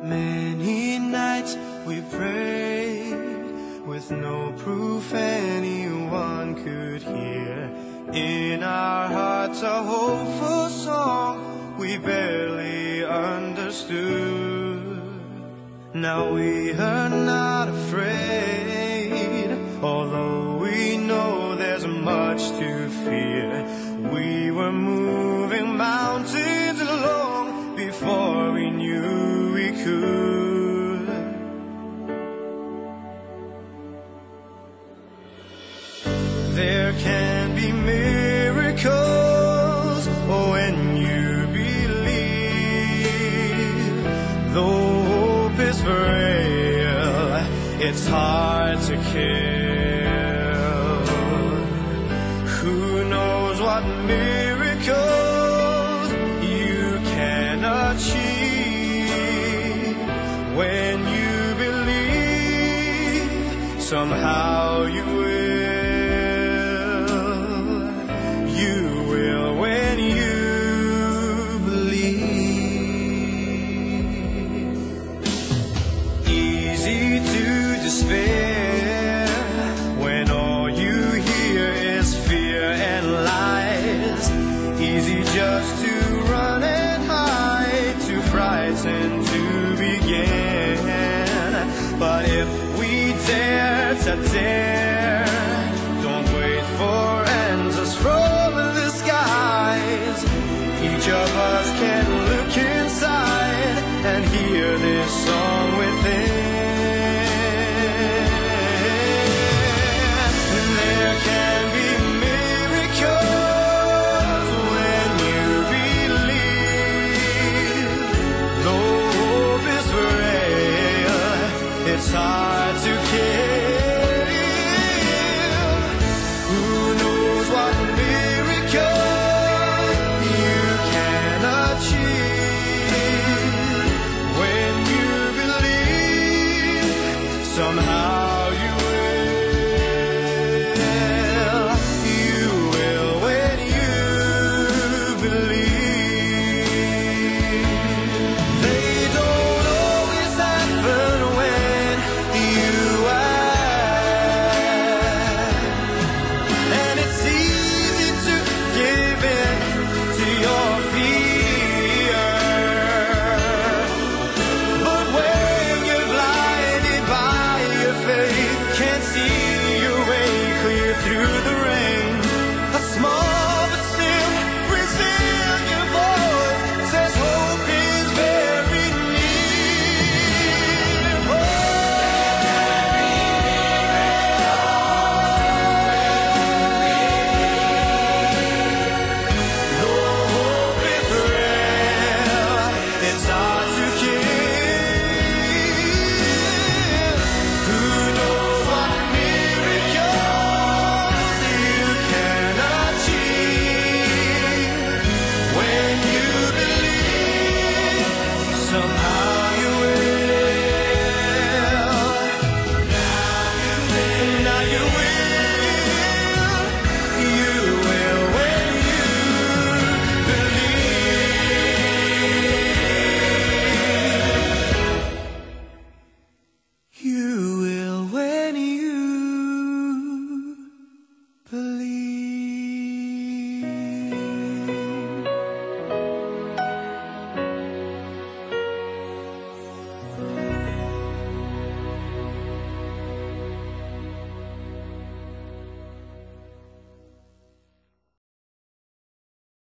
Many nights we prayed with no proof anyone could hear. In our hearts a hopeful song we barely understood. Now we are not afraid, although we know there's much to fear. We were moving mountains long before we knew we could. There can be miracles when you believe. Though hope is frail, it's hard to kill. Who knows what miracles you can achieve when you believe. Somehow you will. You will when you believe. Easy to despair when all you hear is fear and lies. Easy just to run and hide, too frightened to begin. But if we dare to dare, don't wait for answers from the skies. Each of us can look inside and hear this song.